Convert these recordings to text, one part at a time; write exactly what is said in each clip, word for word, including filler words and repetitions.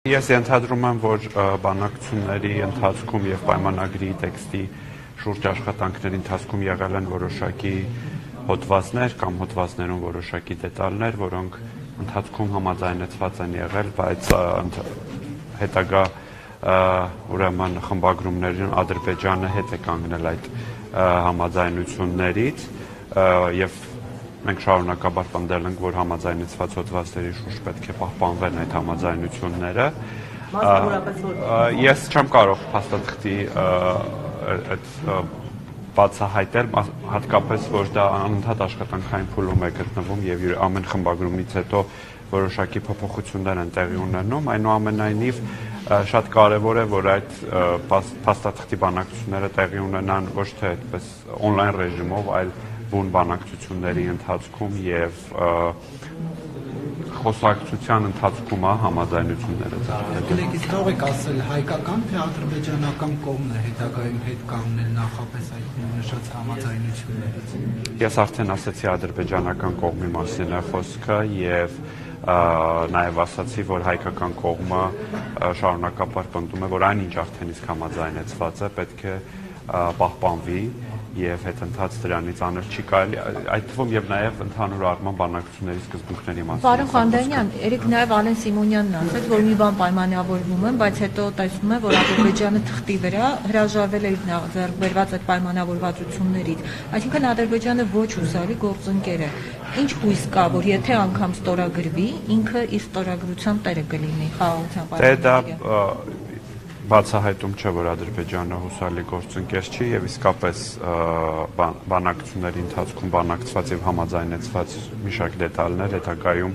Ես ենթադրում եմ, որ բանակցությունների ընթացքում եւ պայմանագրի տեքստի շուրջ աշխատանքների ընթացքում եղել են որոշակի հոդվածներ կամ հոդվածներում որոշակի դետալներ, որոնք ընթացքում համաձայնեցված են եղել, բայց հետագա ուրեմն խմբագրումներին Ադրբեջանը հետ է կանգնել այդ համաձայնություններից եւ մենք շարունակաբար պնդել ենք, որ համաձայնեցված հոդվածների շուրջ պետք է պահպանվեն այդ համաձայնությունները։ Ես չեմ կարող փաստաթղթի այդ բացահայտել, հատկապես որ դա անընդհատ աշխատանքային փուլում է գտնվում եւ ամեն խմբագրումից հետո որոշակի փոփոխություններ են տեղի ունենում, այնուամենայնիվ շատ կարևոր է, որ այդ փաստաթղթի բանակցությունները տեղի ունենան ոչ թե այդպես on-line ռեժիմով, այլ բուն բանակցությունների ընթացքում եւ խոսակցության ընթացքում համաձայնությունները ձեռքբերել։ Իսկ կարող եք ասել հայկական թե ադրբեջանական կողմն է հետագայում հետ կանգնել նախապես այդ նշած համաձայնություններից։ Ես արդեն ասացի ադրբեջանական կողմի մասին է խոսքը եւ նաեւ ասացի, որ հայկական կողմը շարունակաբար պնդում է, որ այնինչ արդեն իսկ համաձայնեցված է, պետք է պահպանվի եւ հետընթաց դրանից անել չի կարելի, այդ թվում եւ նաեւ ընդհանուր առմամբ բանակցությունների սկզբունքների մասին։ Պարոն Խանդանյան, երեք նաեւ Ալեն Սիմոնյանն ասաց, որ մի բան պայմանավորվում են, բայց հետո տեսնում է, որ Ադրբեջանը թղթի վրա հրաժարվել է ձեռքբերված այդ պայմանավորվածություններից։ Այսինքն Ադրբեջանը ոչ հուսալի գործընկեր է։ Ինչ հույս կա, որ եթե անգամ ստորագրվի, ինքը իր ստորագրության տերը կլինի խաղաղության պայմանագրի։ Բացահայտում չէ, որ Ադրբեջանը հուսալի գործընկեր չի եւ իսկապես բանակցությունների ընթացքում բանակցված եւ համաձայնեցված մի շարք դետալներ հետագայում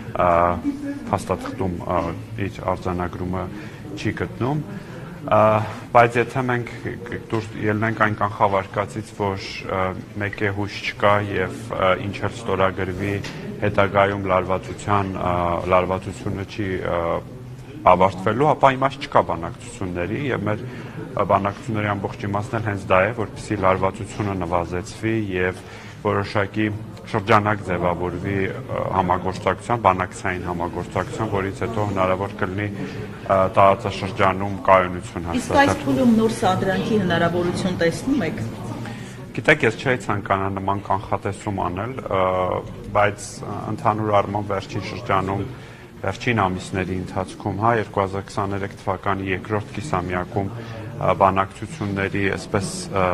փաստաթղթում իր արձանագրումը չի գտնում, բայց եթե մենք դուրս ելնենք այն կանխավարկածից, որ մեկ է հույս չկա եւ ինչ էլ ստորագրվի հետագայում լարվածության լարվածությունը չի ավարտվելու, ապա իմաստ չկա բանակցությունների եւ մեր բանակցությունների ամբողջ իմաստն էլ հենց դա է, որպեսզի լարվածությունը նվազեցվի եւ որոշակի շրջանակ ձևավորվի համագործակցության, բանակցային համագործակցության, որից հետո հնարավոր կլինի տարածաշրջանում կայունություն հաստատել։ Իսկ այս փուլում նոր սադրանքի հնարավորություն տեսնում եք։ Գիտեք, ես չէի ցանկանա նման կանխատեսում անել, բայց ընդհանուր առմամբ վերջին շրջանում վերջին ամիսների ընթացքում, հա, երկու հազար քսաներեք թվականի երկրորդ կիսամյակում բանակցությունների այսպես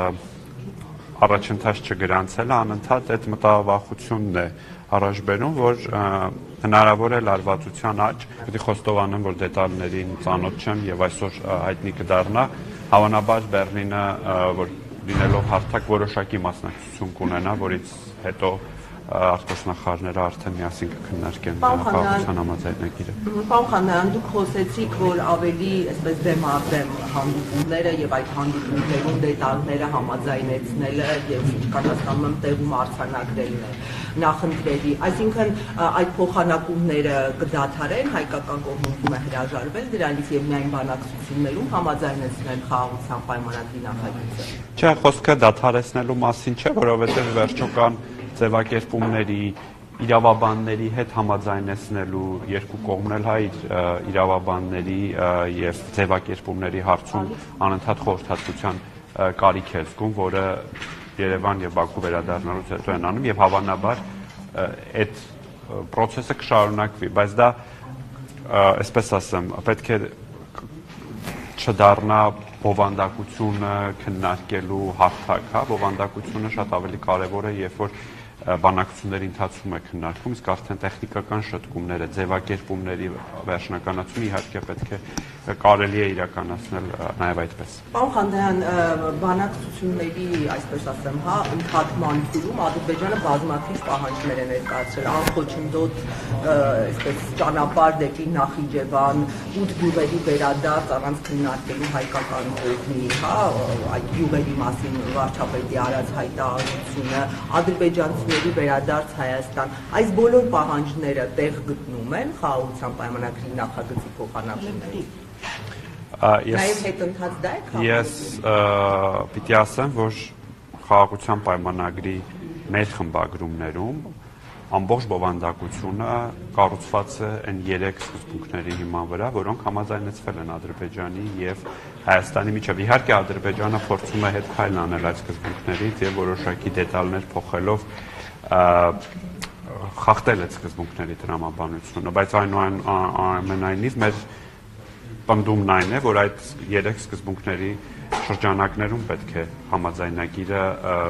առաջընթաց չգրանցելը անընդհատ այդ մտավախությունն է առաջ բերում, որ հնարավոր է լարվածության աճ, պետք է խոստովանեմ, որ դետալներին ծանոթ չեմ եւ այսօր հայտնի կդառնա, հավանաբար Բեռլինը, որ լինելով հարթակ որոշակի մասնակցություն կունենա, որից հետո արտգործնախարարները արդեն միասին կքննարկեն խաղաղության համաձայնագիրը։ Պարոն Խանդանյան, դուք խոսեցիք, որ ավելի այսպես դեմ առ դեմ հանդիպումները եւ այդ հանդիպումներում դետալները համաձայնեցնելը եւ ինչ կասկածում եմ տեղում արձանագրելն է նախընտրելի, այսինքն այդ փոխանակումները կդադարեն, հայկական կողմում է հրաժարվել դրանից եւ միայն բանակցություններում համաձայնեցնել խաղաղության պայմանագրի նախագիծը։ Չէ, խոսքը դադարեցնելու մասին չէ, որովհետեւ վերջո կան ձևակերպումների, իրավաբանների հետ համաձայնեցնելու երկու կողմն էլ հայ իրավաբանների եւ ձևակերպումների հարցում անընդհատ խորհրդատվության կարիք է զգում, որը Երևան եւ Բաքու վերադառնալուց հետո են անում եւ հավանաբար այդ process-ը կշարունակվի, բայց դա այսպես ասեմ, պետք է չդառնա բովանդակությունը քննարկելու հարթակ, հա, բովանդակությունը շատ ավելի կարեւոր է, երբ որ բանակցությունների ընթացքում է քննարկվում, իսկ արդեն տեխնիկական շտկումները, ձևակերպումների վերջնականացումը իհարկե պետք է կարելի է իրականացնել նաև այդպես։ Պարոն Խանդանյան, բանակցությունների, այսպես ասեմ, հա, ընդհատման փուլում Ադրբեջանը բազմաթիվ պահանջներ է ներկայացրել, անխոչնդոտ, այսպես ճանապարհ դեպի Նախիջևան, ութ գյուղերի վերադարձ առանց քննարկելու հայկական կողմի, հա, այդ գյուղերի մասին վարչապետի արած հայտարարությունը, ադրբեջանցիների վերադարձ Հայաստան, այս բոլոր պահանջները տեղ գտնում են խաղաղության պայմանագրի նախագծի փոխանակումների։ Նաև հետընթաց դա է քաղաքում։ Ես պիտի ասեմ, որ խաղաղության պայմանագրի մեր խմբագրումներում ամբողջ բովանդակությունը կառուցված է այն երեք սկզբունքների հիման վրա, որոնք համաձայնեցվել են Ադրբեջանի եւ Հայաստանի միջև։ Իհարկե Ադրբեջանը փորձում է հետ քայլ անել այդ սկզբունքներից եւ որոշակի դետալներ փոխելով խախտել այդ սկզբունքների տրամաբանությունը, բայց այնուամենայնիվ մեր պնդումն այն է, որ այդ երեք սկզբունքների շրջանակներում պետք է համաձայնագիրը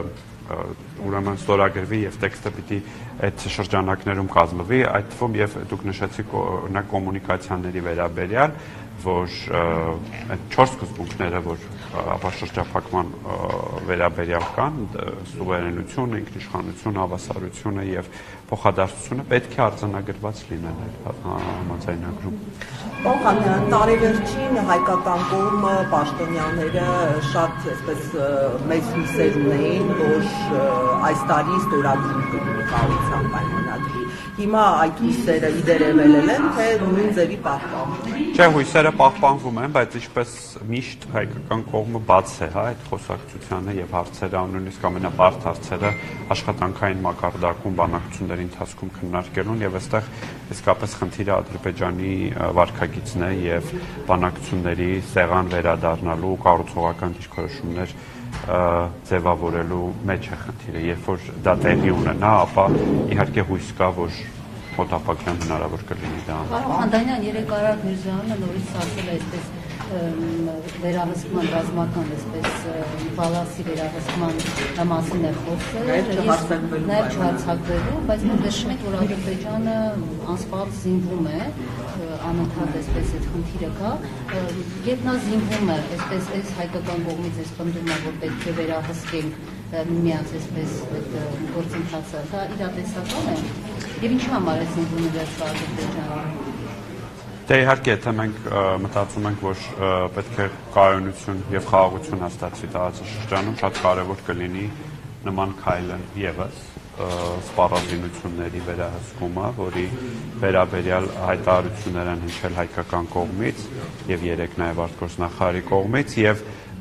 ուրեմն ստորագրվի եւ տեքստը պիտի այդ շրջանակներում կազմվի, այդ թվում եւ դուք նշեցիք օրինակ կոմունիկացիաների վերաբերյալ, որ այդ չորս սկզբունքները, որ ապաշրջափակման վերաբերյալ կան, սուվերենությունը, ինքնիշխանությունը, հավասարությունը եւ փոխադարձությունը պետք է արձանագրված լինեն համաձայնագրում։ Պարոն տարեվերջին հայկական կողմը պաշտոնյաները շատ այսպես մեծ հույսեր ունեին, որ այս տարի ստորագրում կլինի կառավարության պայմանագրի։ Հիմա այդ հույսերը իդերևել են, թե նույն ձևի պահպանվում։ Չէ, հույսերը պահպանվում են, բայց ինչպես միշտ հայկական կողմը բաց է, հա, այդ խոսակցությանը եւ հարցերը, նույնիսկ ամենաբարդ հարցերը աշխատանքային մակարդակում բանակցությունների ընթացքում քննարկելուն եւ այստեղ իսկապես խնդիրը Ադրբեջանի վարքագիծն է եւ բանակցությունների սեղան վերադառնալու կառուցողական դիրքորոշումներ ձևավորելու մեջ է խնդիրը, երբ որ դա տեղի ունենա, ապա իհարկե հույս կա, որ մոտապակյան հնարավոր կլինի դա։ Պարոն Խանդանյան, երեք Արարատ Միրզոյանը նորից ասել է այսպես վերահսկման ռազմական այսպես բալասի վերահսկման մասին է խոսել, նաև չհարցակվելու, բայց մենք նշում ենք, որ Ադրբեջանը անսպառ զինվում է, անընդհատ այսպես այդ խնդիրը կա, երբ նա զինվում է, այսպես այս հայկական կողմից այս պնդում է, որ պետք է վերահսկենք միմյանց այսպես այդ գործընթացը, դա իրատեսական է, եւ ինչու համար է զինվում վերջը Ադրբեջանը։ Դե իհարկե, եթե մենք մտածում ենք, որ պետք է կայունություն եւ խաղաղություն հաստատվի տարածաշրջանում, շատ կարեւոր կլինի նման քայլը եւս սպառազինությունների վերահսկումը, որի վերաբերյալ հայտարարություններ են հնչել հայկական կողմից եւ երեք նաեւ արտգործնախարարի կողմից եւ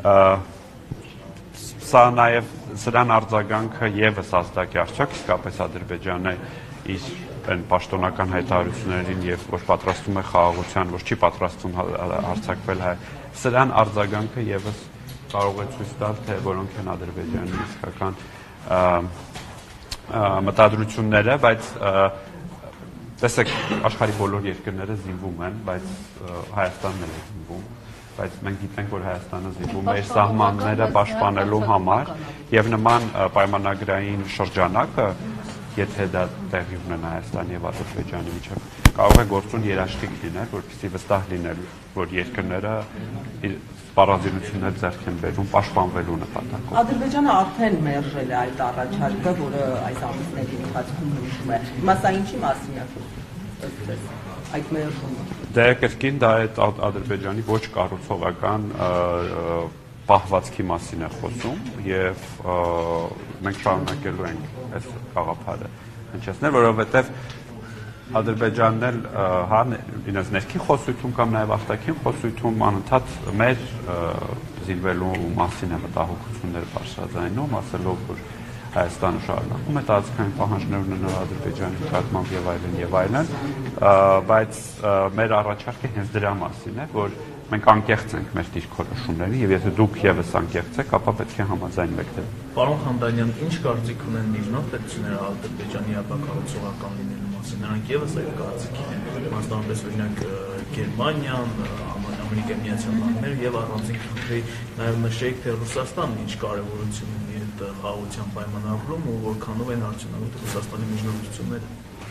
սա նաեւ սրան արձագանքը եւս ազդակի արժեք, իսկապես Ադրբեջանը իր այն պաշտոնական հայտարարություններին եւ որ պատրաստում է խաղաղության, որ չի պատրաստվում հարձակվել հայ, սրան արձագանքը եւս կարող է ցույց տալ, թե որոնք են Ադրբեջանի իսկական մտադրությունները, բայց տեսեք, աշխարհի բոլոր երկրները զինվում են, բայց Հայաստանն էլ է զինվում, բայց մենք գիտենք, որ Հայաստանը զինվում է իր սահմանները պաշտպանելու համար եւ նման պայմանագրային շրջանակը, եթե դա տեղի ունենա Հայաստանի եւ Ադրբեջանի միջեւ, կարող է գործուն երաշխիք լինել, որպեսզի վստահ լինել, որ երկրները իր սպառազինություններ ձեռք են բերում պաշտպանվելու նպատակով։ Ադրբեջանը արդեն մերժել է այդ առաջարկը, որը այս ամիսների ընթացքում հնչում է։ Հիմա սա ինչի մասին է խոսում։ Այդ մերժումը։ Դե կրկին դա է Ադրբեջանի ոչ կառուցողական պահվածքի մասին է խոսում եւ մենք շարունակելու ենք այս գաղափարը հնչեցնել, որովհետեւ Ադրբեջանն էլ հա ինձ ներքին խոսույթում կամ նաեւ արտաքին խոսույթում անընդհատ մեր զինվելու մասին է մտահոգություններ բարձրաձայնում, ասելով որ Հայաստանը շարունակում է տարածքային պահանջներ ունենալ Ադրբեջանի նկատմամբ եւ այլն եւ այլն, բայց մեր առաջարկը հենց դրա մասին է, որ մենք անկեղծ ենք մեր դիրքորոշումների եւ եթե դուք եւս անկեղծ եք, ապա պետք է համաձայնվեք դրա։ Պարոն Խանդանյան, ինչ կարծիք ունեն միջնորդ պետությունները Ադրբեջանի ապակառուցողական լինելու մասին։ Նրանք եւս այդ կարծիքին են, մասնավորապես օրինակ Գերմանիան, Ամերիկայի Միացյալ Նահանգները եւ առանձին քրի նաեւ նշեիք, թե Ռուսաստանն ինչ կարեւորություն ունի այդ խաղաղության պայմանագրում ու որքանով են արդյունավետ Ռուսաստանի միջնորդությունները։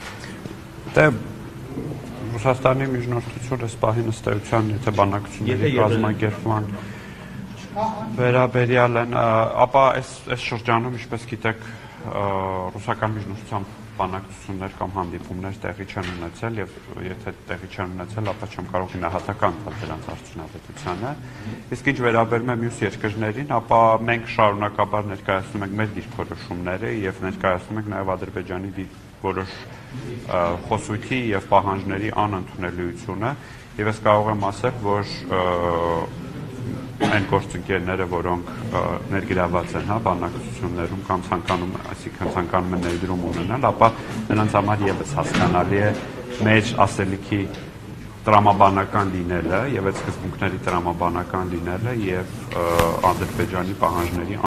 Դե Ռուսաստանի միջնորդությունը սպահին ըստ էության, եթե բանակցությունների կազմակերպման վերաբերյալ են, ապա այս այս շրջանում, ինչպես գիտեք, ռուսական միջնորդությամբ բանակցություններ կամ հանդիպումներ տեղի չեն ունեցել եւ եթե տեղի չեն ունեցել, ապա չեմ կարող գնահատական տալ դրանց արդյունավետությանը։ Իսկ ինչ վերաբերում է մյուս երկրներին, ապա մենք շարունակաբար ներկայացնում ենք մեր դիրքորոշումները եւ ներկայացնում ենք նաեւ Ադրբեջանի որոշ խոսույթի եւ պահանջների անընդունելիությունը եւ ես կարող եմ ասել, որ այն գործընկերները, որոնք ներգրաված են հա բանակցություններում կամ ցանկանում, այսինքն ցանկանում են ներդրում ունենալ, ապա նրանց համար եւս հասկանալի է մեր ասելիքի տրամաբանական լինելը եւ այդ սկզբունքների տրամաբանական լինելը եւ Ադրբեջանի պահանջների